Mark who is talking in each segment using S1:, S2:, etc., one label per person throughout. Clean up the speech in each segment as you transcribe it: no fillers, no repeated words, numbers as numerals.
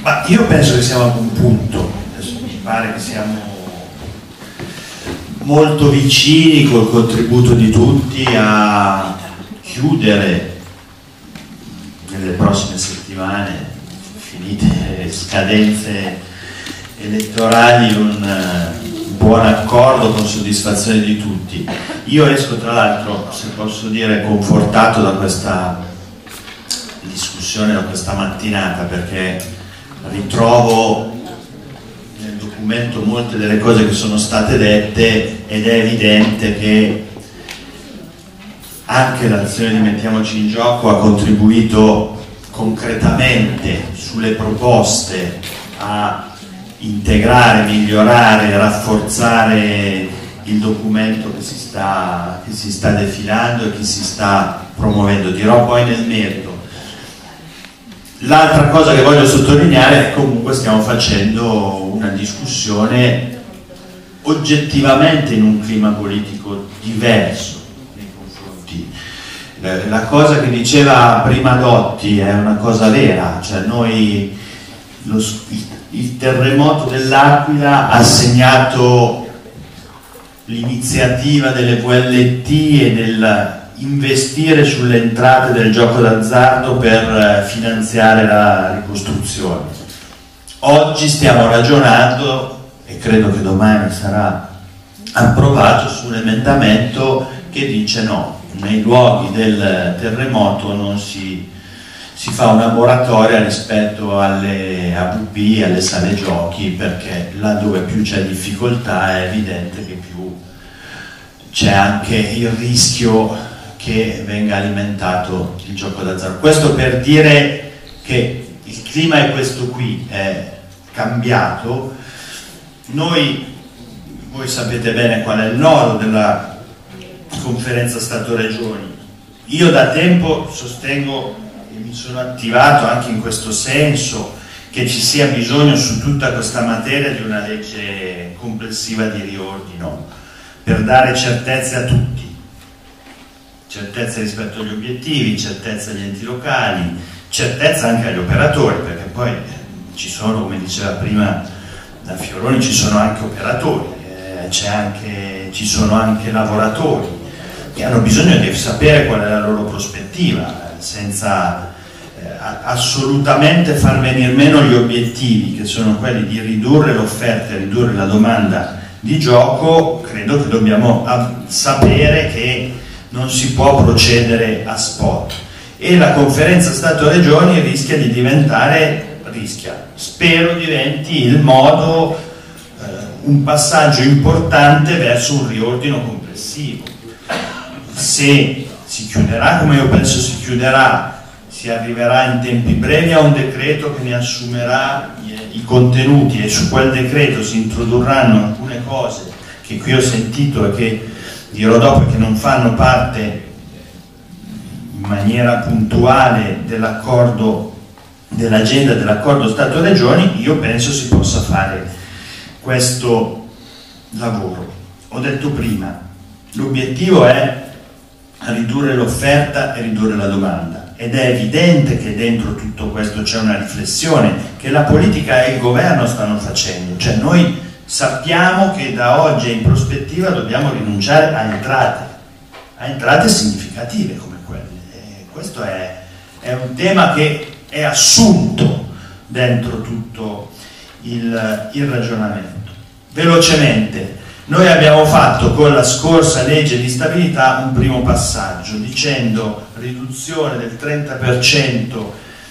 S1: Ma io penso che siamo ad un punto, adesso mi pare che siamo molto vicini col contributo di tutti a chiudere nelle prossime settimane, finite le scadenze elettorali, un buon accordo con soddisfazione di tutti. Io esco tra l'altro, se posso dire, confortato da questa discussione, da questa mattinata, perché ritrovo nel documento molte delle cose che sono state dette ed è evidente che anche l'azione di Mettiamoci in Gioco ha contribuito concretamente sulle proposte a integrare, migliorare, rafforzare il documento che si sta defilando e che si sta promuovendo. Dirò poi nel merito. L'altra cosa che voglio sottolineare è che comunque stiamo facendo una discussione oggettivamente in un clima politico diverso nei confronti. La cosa che diceva prima Dotti è una cosa vera, cioè noi il terremoto dell'Aquila ha segnato l'iniziativa delle VLT e del investire sulle entrate del gioco d'azzardo per finanziare la ricostruzione. Oggi stiamo ragionando, e credo che domani sarà approvato, su un emendamento che dice no, nei luoghi del terremoto non si fa una moratoria rispetto alle AVP, alle sale giochi, perché là dove più c'è difficoltà è evidente che più c'è anche il rischio che venga alimentato il gioco d'azzardo. Questo per dire che il clima è questo qui, è cambiato. Voi sapete bene qual è il nodo della conferenza Stato-Regioni. Io da tempo sostengo e mi sono attivato anche in questo senso che ci sia bisogno su tutta questa materia di una legge complessiva di riordino per dare certezze a tutti. Certezza rispetto agli obiettivi, certezza agli enti locali, certezza anche agli operatori, perché poi ci sono, come diceva prima da Fioroni, ci sono anche operatori, ci sono anche lavoratori che hanno bisogno di sapere qual è la loro prospettiva, senza assolutamente far venire meno gli obiettivi, che sono quelli di ridurre l'offerta e ridurre la domanda di gioco. Credo che dobbiamo sapere che non si può procedere a spot, e la conferenza Stato-Regioni rischia di diventare, spero diventi il modo, un passaggio importante verso un riordino complessivo. Se si chiuderà, come io penso si chiuderà, si arriverà in tempi brevi a un decreto che ne assumerà i contenuti, e su quel decreto si introdurranno alcune cose che qui ho sentito e che dirò dopo, che non fanno parte in maniera puntuale dell'accordo, dell'agenda dell'accordo Stato-Regioni. Io penso si possa fare questo lavoro. Ho detto prima, l'obiettivo è ridurre l'offerta e ridurre la domanda, ed è evidente che dentro tutto questo c'è una riflessione che la politica e il governo stanno facendo, cioè noi sappiamo che da oggi in prospettiva dobbiamo rinunciare a entrate significative come quelle. E questo è un tema che è assunto dentro tutto il ragionamento. Velocemente, noi abbiamo fatto con la scorsa legge di stabilità un primo passaggio dicendo riduzione del 30%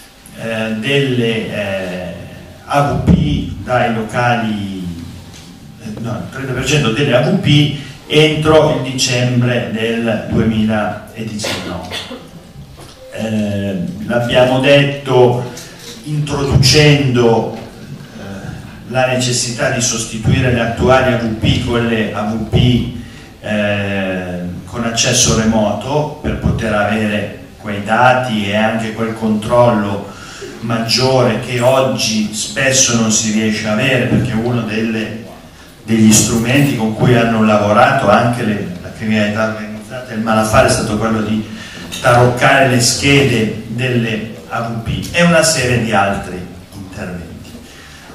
S1: delle AVP dai locali, no, il 30% delle AVP entro il dicembre del 2019. L'abbiamo detto introducendo la necessità di sostituire le attuali AVP con le AVP con accesso remoto, per poter avere quei dati e anche quel controllo maggiore che oggi spesso non si riesce a avere, perché uno degli strumenti con cui hanno lavorato anche la criminalità organizzata e il malaffare è stato quello di taroccare le schede delle AVP e una serie di altri interventi.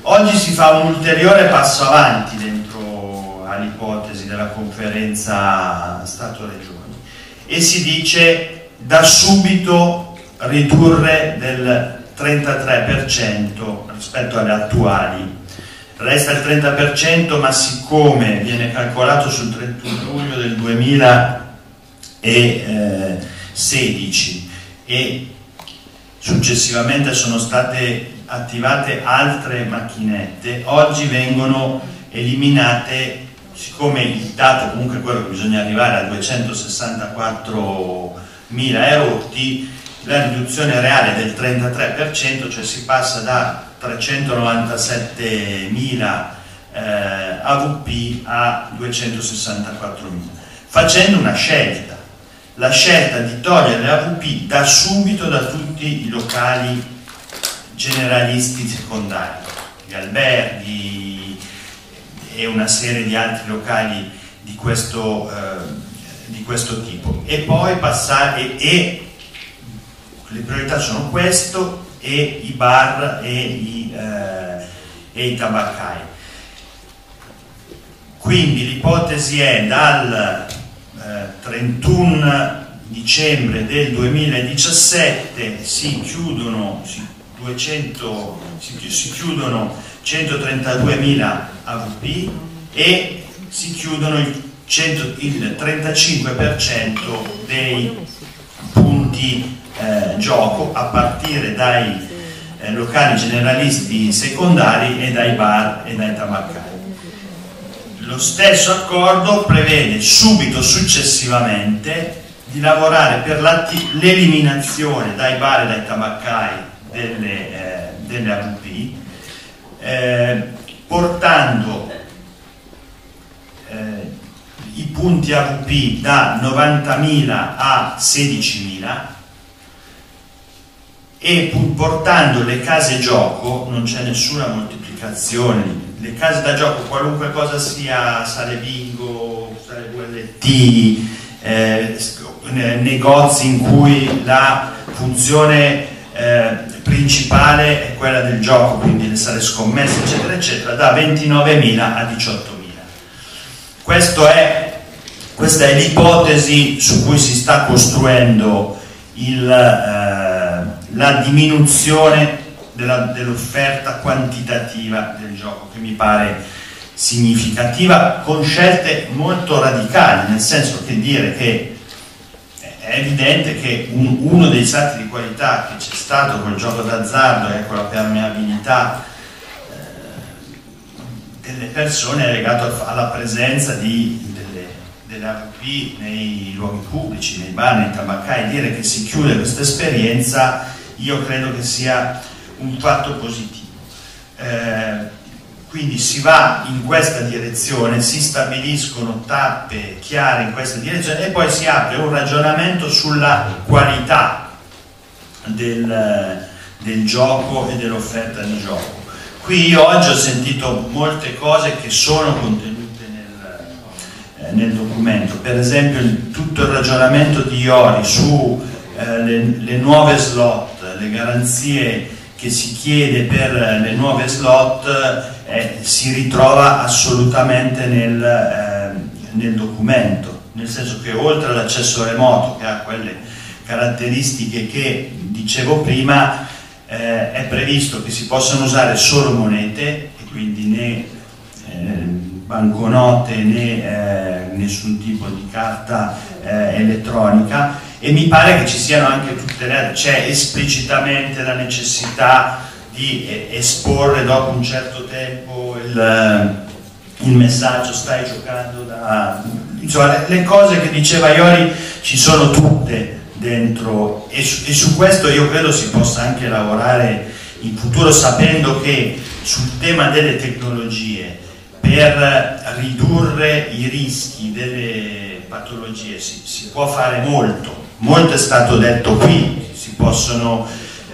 S1: Oggi si fa un ulteriore passo avanti dentro all'ipotesi della conferenza Stato-Regioni e si dice da subito ridurre del 33% rispetto alle attuali. Resta il 30%, ma siccome viene calcolato sul 31 luglio del 2016 e successivamente sono state attivate altre macchinette, oggi vengono eliminate, siccome il dato comunque è quello che bisogna arrivare a 264.000 erotti, la riduzione reale del 33%, cioè si passa da 397.000 AVP a 264.000, facendo una scelta, la scelta di togliere le AVP da subito da tutti i locali generalisti secondari, gli alberghi e una serie di altri locali di questo tipo, e poi passare, e le priorità sono questo e i bar e i tabaccai. Quindi l'ipotesi è dal 31 dicembre del 2017 si chiudono 132.000 AVP e si chiudono il 35% dei punti gioco a partire dai locali generalisti secondari e dai bar e dai tabaccai. Lo stesso accordo prevede subito successivamente di lavorare per l'eliminazione dai bar e dai tabaccai delle AVP, portando i punti AVP da 90.000 a 16.000 e portando le case gioco, non c'è nessuna moltiplicazione, le case da gioco, qualunque cosa sia, sale bingo, sale VLT, negozi in cui la funzione principale è quella del gioco, quindi le sale scommesse eccetera eccetera, da 29.000 a 18.000. Questa è l'ipotesi su cui si sta costruendo la diminuzione dell'offerta quantitativa del gioco, che mi pare significativa, con scelte molto radicali, nel senso che dire che è evidente che uno dei salti di qualità che c'è stato col gioco d'azzardo e con la permeabilità delle persone è legato alla presenza delle AVP nei luoghi pubblici, nei bar, nei tabaccai. Dire che si chiude questa esperienza io credo che sia un fatto positivo. Quindi si va in questa direzione, si stabiliscono tappe chiare in questa direzione e poi si apre un ragionamento sulla qualità del gioco e dell'offerta di gioco. Qui io oggi ho sentito molte cose che sono contenute nel documento, per esempio tutto il ragionamento di Iori su le nuove slot, le garanzie che si chiede per le nuove slot si ritrova assolutamente nel documento, nel senso che oltre all'accesso remoto, che ha quelle caratteristiche che dicevo prima, è previsto che si possano usare solo monete, e quindi né banconote né nessun tipo di carta elettronica, e mi pare che ci siano anche tutte le, c'è esplicitamente la necessità di esporre dopo un certo tempo il messaggio stai giocando da... Insomma, le cose che diceva Iori ci sono tutte dentro, e su questo io credo si possa anche lavorare in futuro, sapendo che sul tema delle tecnologie, per ridurre i rischi delle patologie si può fare molto è stato detto qui, si possono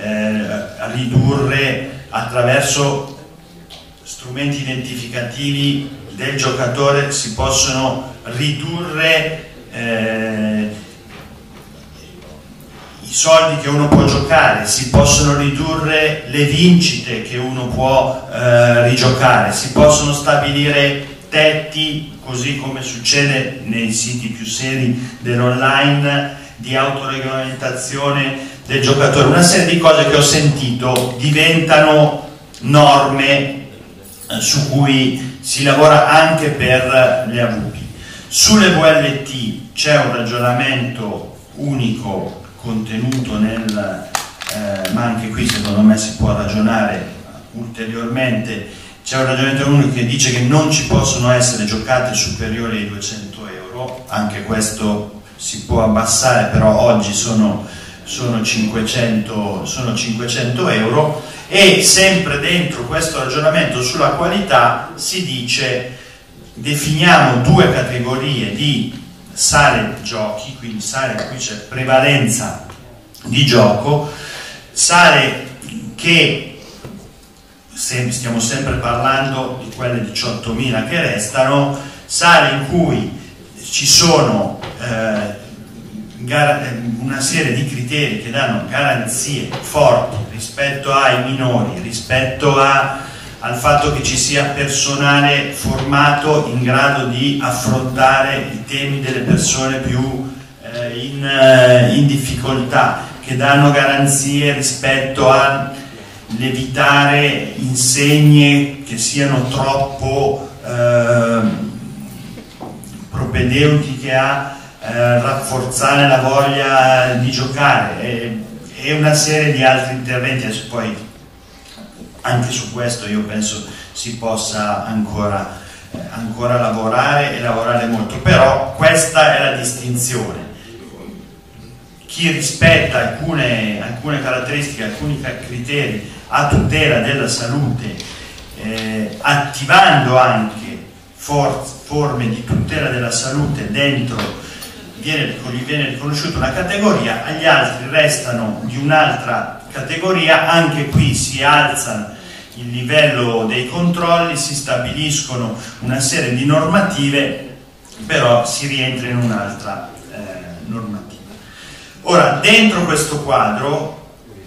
S1: ridurre attraverso strumenti identificativi del giocatore, si possono ridurre i soldi che uno può giocare, si possono ridurre le vincite che uno può rigiocare, si possono stabilire tetti, così come succede nei siti più seri dell'online, di autoregolamentazione del giocatore. Una serie di cose che ho sentito diventano norme su cui si lavora anche per le AVP. Sulle VLT c'è un ragionamento unico contenuto ma anche qui secondo me si può ragionare ulteriormente. C'è un ragionamento unico che dice che non ci possono essere giocate superiori ai 200 euro, anche questo si può abbassare, però oggi sono 500 euro, e sempre dentro questo ragionamento sulla qualità si dice: definiamo due categorie di sale giochi, quindi sale in cui c'è prevalenza di gioco, sale che stiamo sempre parlando di quelle 18.000 che restano, sale in cui ci sono una serie di criteri che danno garanzie forti rispetto ai minori, rispetto al fatto che ci sia personale formato in grado di affrontare i temi delle persone più in difficoltà, che danno garanzie rispetto all'evitare insegne che siano troppo propedeutiche a rafforzare la voglia di giocare, e una serie di altri interventi. Adesso poi anche su questo io penso si possa ancora lavorare, e lavorare molto, però questa è la distinzione. Chi rispetta alcune caratteristiche, alcuni criteri a tutela della salute, attivando anche forme di tutela della salute dentro, gli viene riconosciuta una categoria, agli altri restano di un'altra categoria. Anche qui si alza il livello dei controlli, si stabiliscono una serie di normative, però si rientra in un'altra normativa. Ora, dentro questo quadro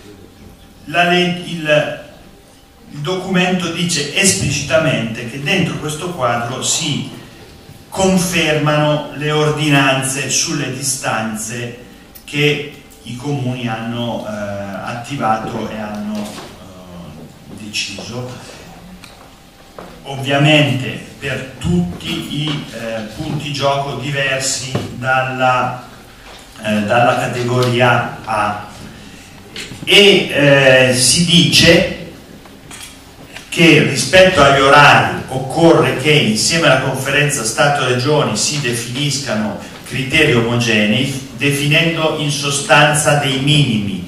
S1: il documento dice esplicitamente che dentro questo quadro si confermano le ordinanze sulle distanze che i comuni hanno attivato e hanno deciso, ovviamente per tutti i punti gioco diversi dalla categoria A, e si dice che rispetto agli orari occorre che insieme alla conferenza Stato-Regioni si definiscano criteri omogenei, definendo in sostanza dei minimi,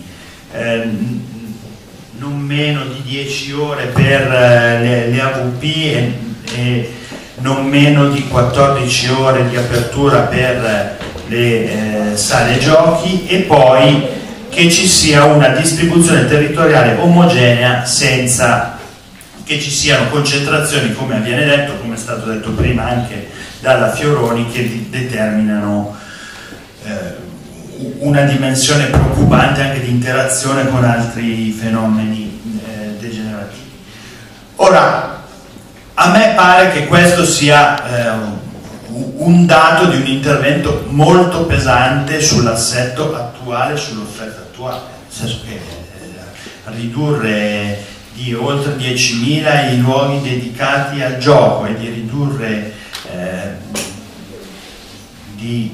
S1: non meno di 10 ore per le AVP e non meno di 14 ore di apertura per le sale giochi, e poi che ci sia una distribuzione territoriale omogenea senza che ci siano concentrazioni, come viene detto, come è stato detto prima anche dalla Fioroni, che determinano una dimensione preoccupante anche di interazione con altri fenomeni degenerativi. Ora, a me pare che questo sia un dato di un intervento molto pesante sull'assetto attuale, sull'offerta attuale, nel senso che ridurre di oltre 10.000 i luoghi dedicati al gioco e di ridurre di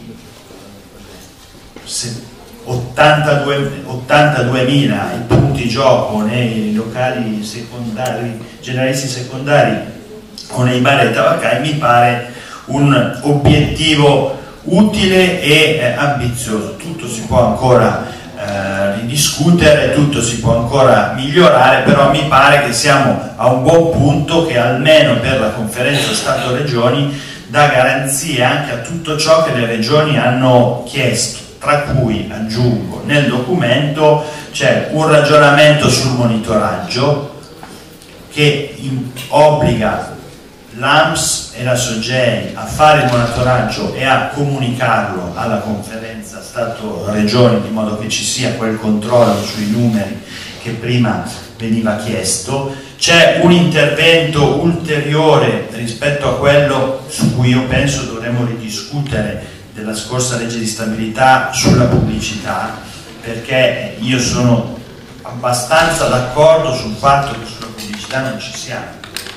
S1: 82.000 i punti gioco nei locali secondari, generalisti secondari o nei bar e tabaccai mi pare un obiettivo utile e ambizioso. Tutto si può ancora ridiscutere, tutto si può ancora migliorare, però mi pare che siamo a un buon punto che almeno per la conferenza Stato-Regioni dà garanzie anche a tutto ciò che le regioni hanno chiesto, tra cui, aggiungo, nel documento c'è un ragionamento sul monitoraggio che obbliga l'ANPS e la SOGEI a fare il monitoraggio e a comunicarlo alla conferenza Stato-Regioni, di modo che ci sia quel controllo sui numeri che prima veniva chiesto. C'è un intervento ulteriore rispetto a quello su cui io penso dovremmo ridiscutere della scorsa legge di stabilità sulla pubblicità, perché io sono abbastanza d'accordo sul fatto che sulla pubblicità non ci siamo.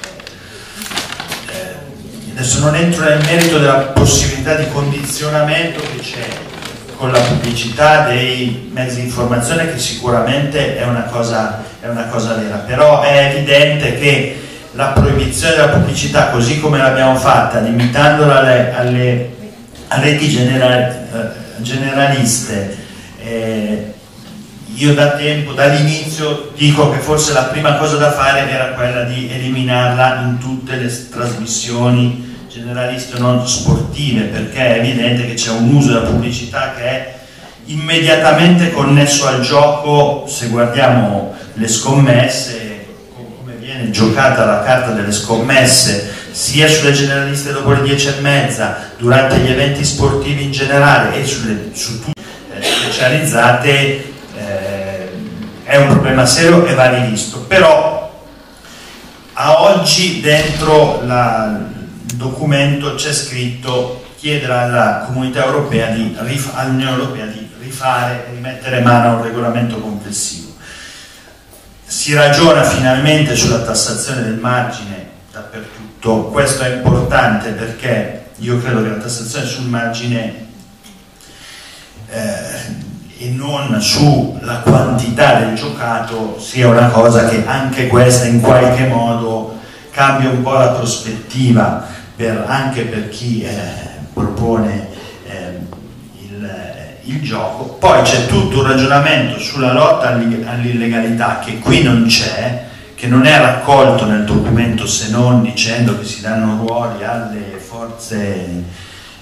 S1: Adesso non entro nel merito della possibilità di condizionamento che c'è con la pubblicità dei mezzi di informazione, che sicuramente è una cosa vera, però è evidente che la proibizione della pubblicità, così come l'abbiamo fatta, limitandola alle reti generaliste, io da tempo, dall'inizio, dico che forse la prima cosa da fare era quella di eliminarla in tutte le trasmissioni generaliste non sportive, perché è evidente che c'è un uso della pubblicità che è immediatamente connesso al gioco. Se guardiamo le scommesse, come viene giocata la carta delle scommesse, sia sulle generaliste dopo le 10:30, durante gli eventi sportivi in generale e su tutte le specializzate, è un problema serio e va rivisto. Però a oggi dentro il documento c'è scritto chiedere alla Comunità Europea all'Unione Europea di rimettere mano a un regolamento complessivo. Si ragiona finalmente sulla tassazione del margine dappertutto. Questo è importante perché io credo che la tassazione sul margine e non sulla quantità del giocato sia una cosa che anche questa in qualche modo cambia un po' la prospettiva anche per chi propone il gioco. Poi c'è tutto un ragionamento sulla lotta all'illegalità che qui non c'è, che non è raccolto nel documento, se non dicendo che si danno ruoli alle forze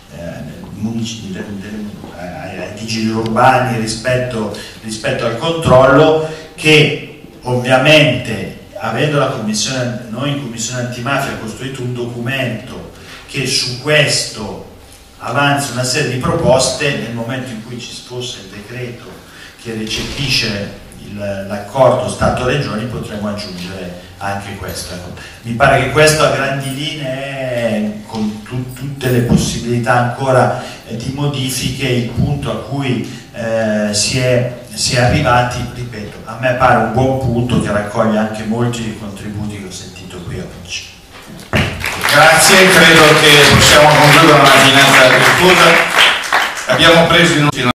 S1: ai vigili urbani rispetto al controllo, che ovviamente, avendo noi in Commissione Antimafia costruito un documento che su questo avanza una serie di proposte, nel momento in cui ci fosse il decreto che recepisce l'accordo Stato-Regioni potremo aggiungere anche questo. Mi pare che questo a grandi linee, con tutte le possibilità ancora di modifiche, il punto a cui si è arrivati, ripeto, a me pare un buon punto che raccoglie anche molti dei contributi che ho sentito qui oggi.
S2: Grazie, credo che possiamo concludere una mattinata virtuosa. Abbiamo preso in